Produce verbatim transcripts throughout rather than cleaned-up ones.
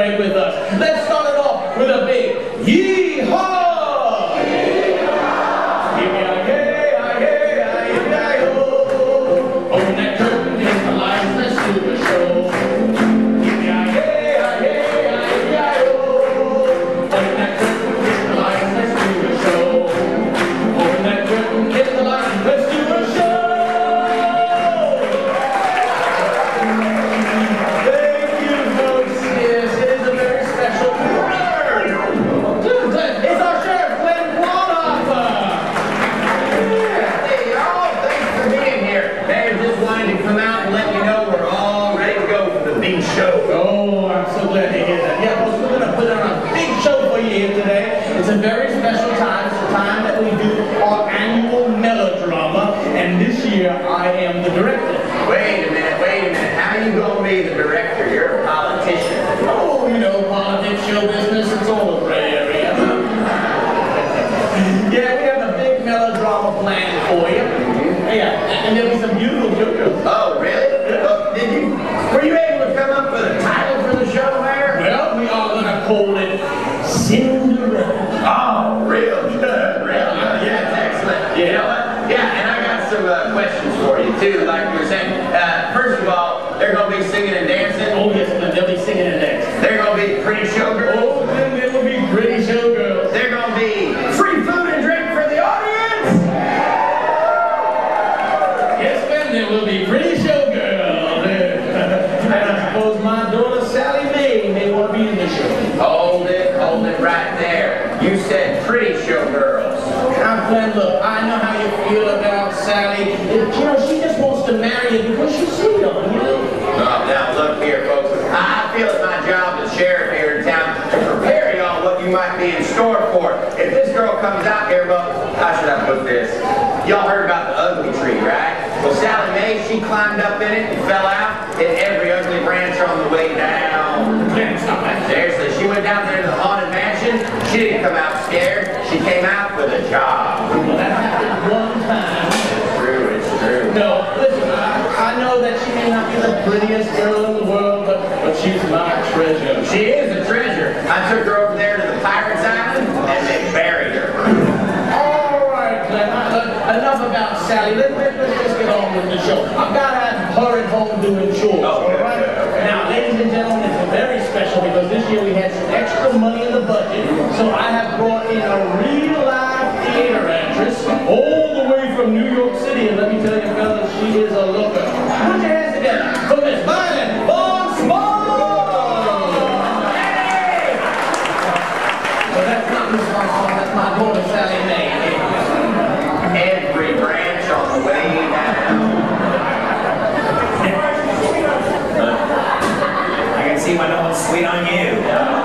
celebrate with us. Let's start it off with a big yee-haw! Open that curtain, take the lights, let's do the show. Yippee-yi-yi-yi-yi-yi-yi-oh. Open that curtain, take the lights, let's do the show. Open that curtain, take the lights, let's do the show. Thank you, folks. Yes, it is a very special word. It's our sheriff, Glenn Bonhoeffer. Hey, y'all, thanks for being here. Hey, just wanted to come out and let you know we're all ready to go for the big show. Oh, I'm so glad to hear that. Yeah, folks, we're going to put on a big show for you here today. It's a very special time. It's the time that we do our annual melodrama, and this year I am the director. Wait a minute, wait a minute. How you gonna be the director? You're a politician. Oh, you know, politics, show business, it's all a gray area. Yeah, we have a big melodrama planned for you. Yeah, and there'll be some beautiful jokers. Oh, really? Uh, did you? Were you able to come up with a title for the show there? Well, we are going to call it Cinderella. Oh, real good, real good. Yeah, that's excellent. You know what? Yeah, and I got some uh, questions for you too. Like you were saying, uh, first of all, they're going to be singing and dancing. Oh yes, they'll be singing and dancing. They're going to be pretty showgirls. Oh, then they will be pretty showgirls. They're going to be free food and drink for the audience. Yes, then there will be pretty showgirls. And I suppose my daughter Sally Mae may want to be in the show. Hold it, hold it right there. You said pretty showgirls. Now, Glenn, look, I know how you feel about Sally. You know, she just wants to marry you because she's sweet on you, know? Oh, now look here, folks. I feel it's my job as sheriff here in town to prepare you on what you might be in store for. If this girl comes out here, well, how should I put this? Y'all heard about the ugly tree, right? Well, Sally Mae, she climbed up in it and fell out, hit every ugly branch on the way down. Glenn, stop that. Seriously, she went down there to the haunted mansion. She didn't come out scared. She came out with a job. Well, that happened one time. It's true, it's true. No, listen, I, I know that she may not be the prettiest girl in the world, but, but she's my treasure. She is a treasure. I took her over there to the Pirates Island, and they buried her. All right, Glenn, I, enough about Sally. Let, let, let's just get on with the show. I've got to have her at home doing chores, Oh, all right? okay, okay. Now, ladies and gentlemen, it's very special because this year we had some extra money in the budget, so I have brought in a real live theater actress all the way from New York City, and let me tell you, fellas, she is a looker. Put your hands together for Miss Violet Bonsbon! Hey! Well, that's not Miss Bonsbon, that's my daughter, Sally Mae. Every branch on the way down. I can see why no one's sweet on you.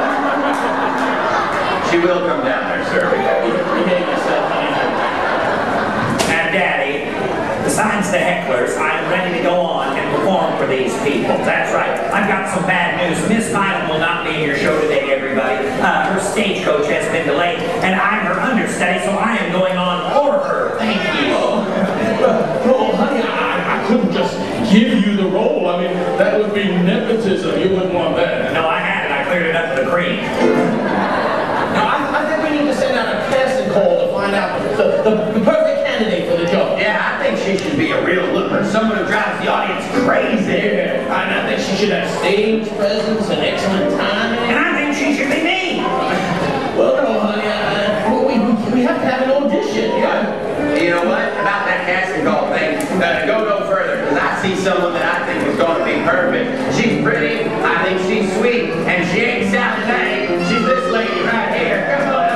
She will come down there, sir. Behave yourself, honey. Now, Daddy, besides the hecklers, I'm ready to go on and perform for these people. That's right. I've got some bad news. Miss Violet will not be in your show today, everybody. Uh, her stagecoach has been delayed, and I'm her understudy, so I am going on for her. Thank you. Oh, oh honey, I, I couldn't just give you the role. I mean, that would be nepotism. You wouldn't want that. No, I had it. I cleared it up with the cream. Now, I, I think we need to send out a casting call to find out the, the, the perfect candidate for the job. Yeah, I think she should be a real looker. Someone who drives the audience crazy. Yeah, and I think she should have stage presence and excellent timing. And I think she should be me. Well, no, honey, I, we, we, we have to have an audition. Yeah. You know what? About that casting call thing, uh, go no further, because I see someone that I think is going to be perfect. She's pretty, I think she's sweet, and she ain't Sally Mae. She's this lady right here. Come on.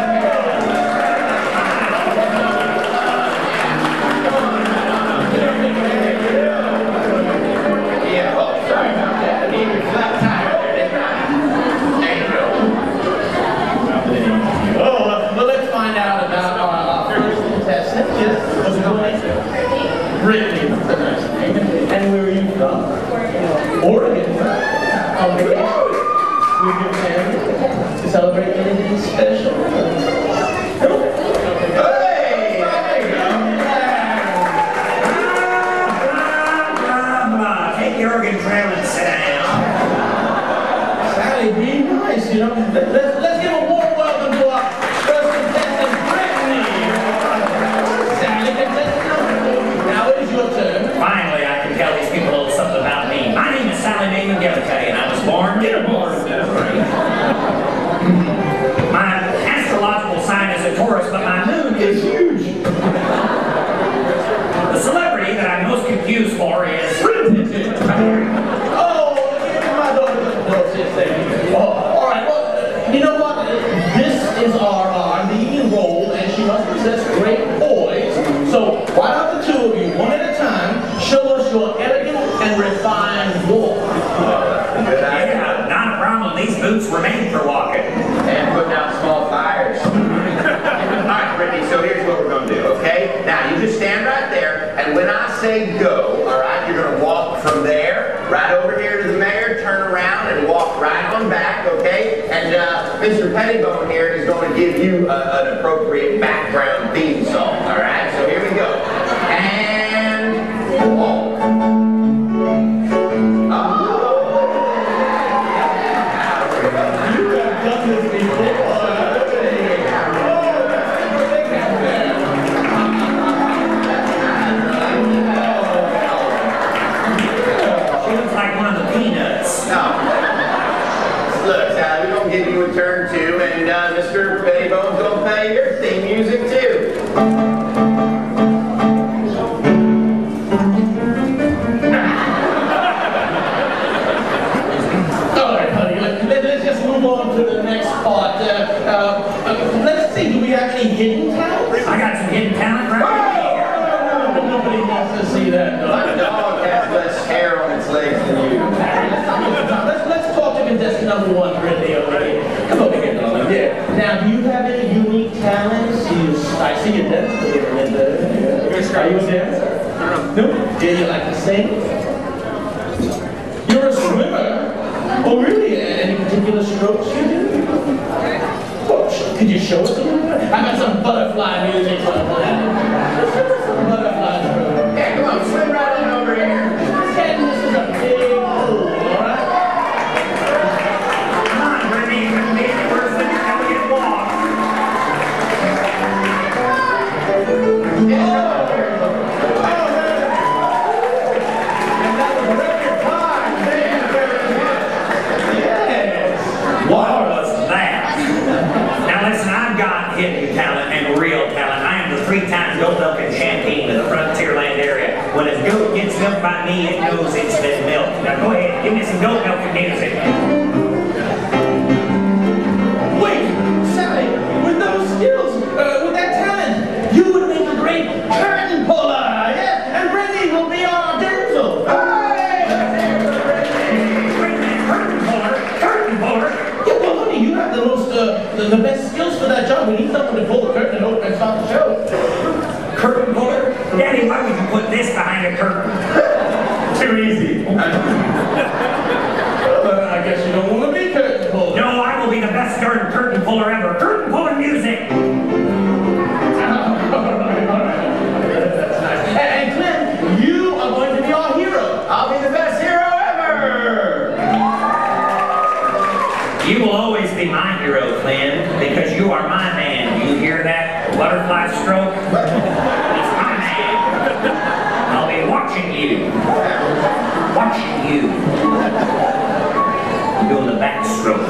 Yeah, oh, sorry about that. I need your flat tire there, didn't I? There you go. Oh, uh, well, let's find out about our, our first contestant. Yes, what's your name? Brittany. That's a nice name. And where are you from? Oregon. Okay. With your family to celebrate anything special? Hey! Take your organ trail and sit down. Sally, be nice. nice, you know. Let, let's, let's give a warm welcome to our first contestant, Brittany. Sally, contestant number two. Now it is your turn. Finally, I can tell these people a little something about me. My name is Sally Mae McGillicuddy, and I was born in a born. My astrological sign is a Taurus, but my moon is huge. The celebrity that I'm most confused for is... Oh, my daughter. Oh, all right, well, you know what? This is our, our leading role, and she must possess great poise. So why don't the two of you, one at a time, show us your elegant and refined walk? Yeah, not a problem. These boots were made for walking. And putting out small fires. All right, Brittany, so here's what we're going to do, okay? Now, you just stand right there, and when I say go, all right, you're going to walk from there, right over here to the mayor, turn around, and walk right on back, okay? And uh, Mister Pettibone here is going to give you uh, an appropriate background theme song, all right? So here we go. And walk. Give you a turn too, and uh, Mister Pettibone's gonna play your theme music too. All right, honey, let, let, let's just move on to the next part. Uh, uh, uh, let's see, do we have any hidden talents? I got some hidden talent right here. Oh, nobody wants to see that. No. My dog has less hair on its legs than you. Let's, let's talk to contestant number one, Brittany, already. Come over here, darling. Yeah. Now, do you have any unique talents? You, I see you dance a little bit there. Are you a dancer? No. Do you like to sing? You're a swimmer? Oh, really? Any particular strokes you do? Oh, could you show us a little bit? I got some butterfly music for you. Butterfly stroke. Yeah, come on, swim right on over here. Pretend this is a big pool, all right? Come on, Brittany, you can be the first thing you're going to get walk. Yeah. And that was a record time. Thank you very much. Yes. What was that? Now listen, I've got hidden talent and real talent. I am the three-time goat milking champion of the Frontierland area. When a goat gets milked by me, it knows it's been milked. Now go ahead, give me some goat milking music. Wait, Sally, with those skills, uh, with that talent, you would make a great curtain puller, yes? And Brittany will be our damsel. Wait a minute, curtain puller? Curtain puller? Yeah, well, honey, you have the most, uh, the, the best skills for that job. We need someone to pull the curtain and open and stop the show. Curtain puller? Daddy, why would you put this behind a curtain? Too easy. Well, then I guess you don't want to be curtain puller. No, I will be the best darn curtain puller ever. Curtain puller music! All right, all right. That's nice. And, and Clint, you are going to be our hero. I'll be the best hero ever! You will always be my hero, Clint, because you are my man. Do you hear that? Butterfly stroke? It's my man. I'll be watching you. Watching you. Doing the backstroke.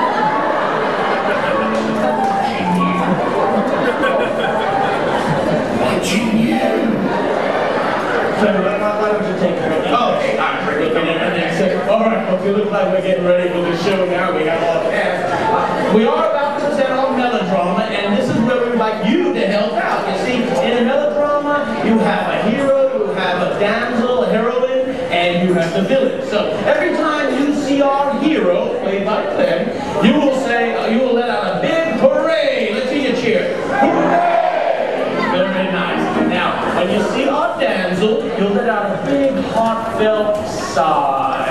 Watching you. Watching you. So, why don't you take it? Oh, I'm pretty good. All right, folks, it looks like we're getting ready for the show now. We have our cast. We are about to present our melodrama, and this is where we would like you to help out. You see, in a melodrama, you have a hero, you have a damsel, a heroine, and you have the villain. So every time you see our hero, played by Clem, you will say, uh, you will let out a big hooray. Let's see you cheer. Hooray! Very nice. Now, when you see our damsel, you'll let out a big heartfelt sigh.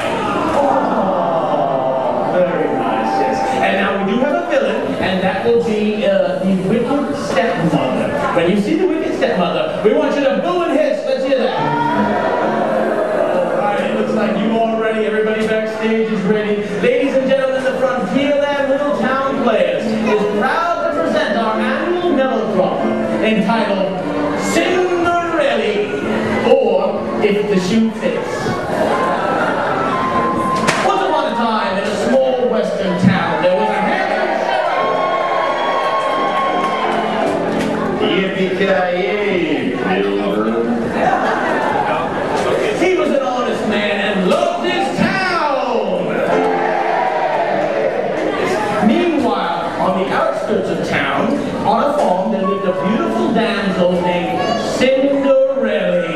Oh, very nice, yes. And now we do have a villain, and that will be uh, the wicked stepmother. When you see the wicked stepmother, we want you to boo and hiss. Let's hear that. All right, it looks like you all ready. Everybody backstage is ready. Ladies and gentlemen in the front, feel that entitled Cinderella, or If the Shoe Fits. Once upon a time, in a small western town, there was a handsome sheriff. Yippee-ki-yay, Pilgrim. He was an honest man and loved his town. Meanwhile, on the outskirts of town, on a farm, there lived a beautiful damsel named Cinderella.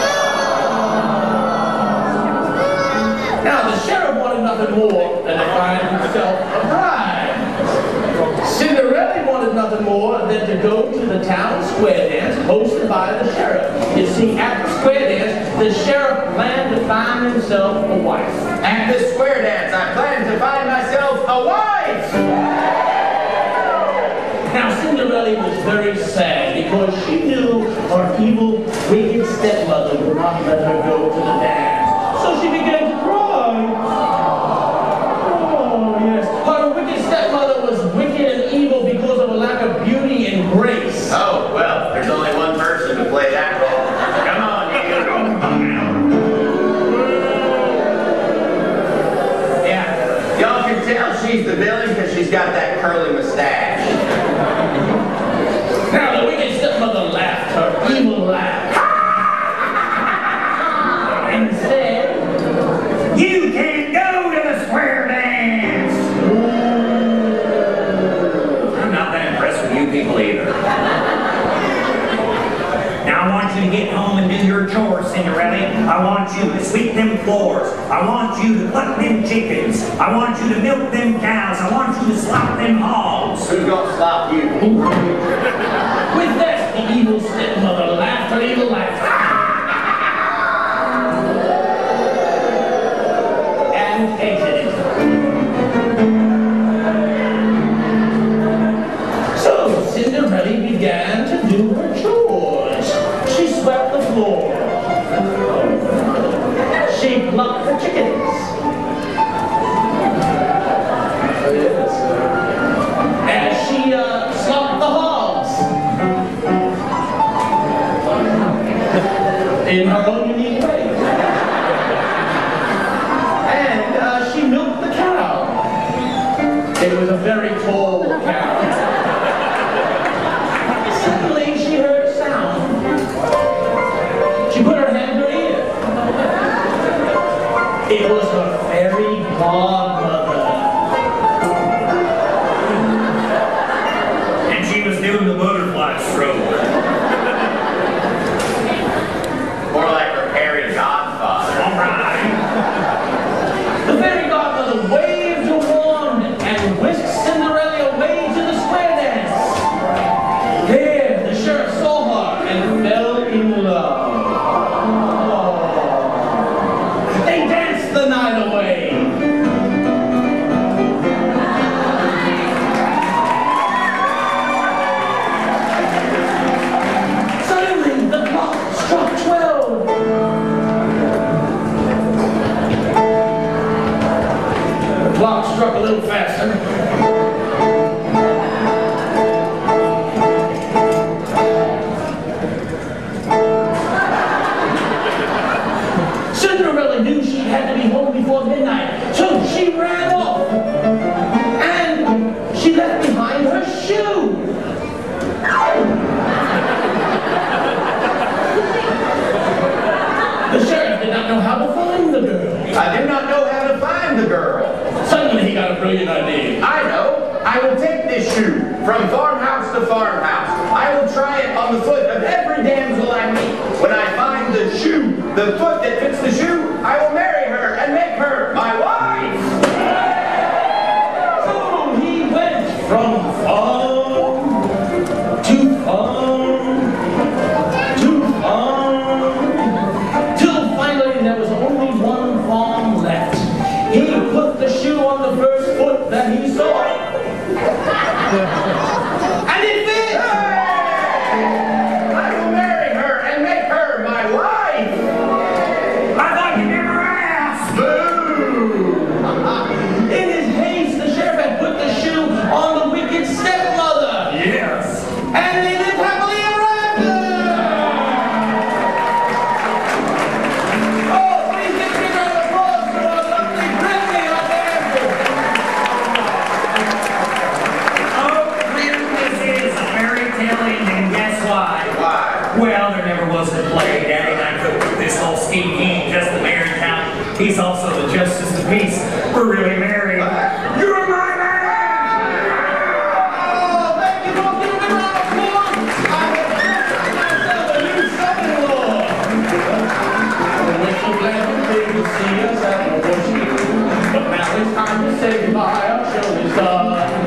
Now, the sheriff wanted nothing more than to find himself a bride. Cinderella wanted nothing more than to go to the town square dance hosted by the sheriff. You see, at the square dance, the sheriff planned to find himself a wife. At this square dance, I plan to find myself a wife! Now, Cinderella was very sad because she knew her evil, wicked stepmother would not let her go to the dance. So she began to cry. Oh, yes. Her wicked stepmother was wicked and evil because of a lack of beauty and grace. Oh, well, there's only one person to play that role. Come on, you. Yeah, y'all can tell she's the villain because she's got that curly mustache. Now, the wicked stepmother laughed her evil laugh and said, You can go to the square dance! I'm not that impressed with you people either. Now I want you to get home and do your chores, Cinderella. I want you to sweep them floors. I want you to pluck them chickens. I want you to milk them cows. I want you to slop them hogs. Who's gonna slop you? with that, the evil stepmother laughed her evil laugh. And exited. So Cinderella began to do her chores. She swept the floor. She plucked the chickens. As she uh, slopped the hogs. In her own unique way. And uh, she milked the cow. It was a very tall cow. Suddenly she heard a sound. She put her hand to her ear. It was her fairy godmother. And she was doing the butterfly stroke. More like her hairy godfather. All right. The fairy godmother waved her wand and whisked Cinderella away to the square dance. There, the sheriff saw her and fell in love. Oh. They danced the night away. Suddenly, the clock struck twelve. The clock struck a little faster. Cinderella knew she had to be home before midnight, so she ran off. And she left behind her shoe. The sheriff did not know how to find the girl. I do not know how to find the girl. Suddenly he got a brilliant idea. I know. I will take this shoe from farmhouse to farmhouse. I will try it on the foot of every damsel I meet. When I find the shoe, the foot that fits the shoe, I will marry her and make her my wife. So he went from farm to farm to farm till finally there was only one farm left. He put the shoe on the first foot that he saw. And it fit! I will marry her and make her my wife. I thought He's also the justice of peace. We're really married. You're my man! Oh, thank you for giving me a round of applause. I have myself a new son-in-law. We're so glad you came to see us at the Horseshoe. But now it's time to say goodbye. Our show is done.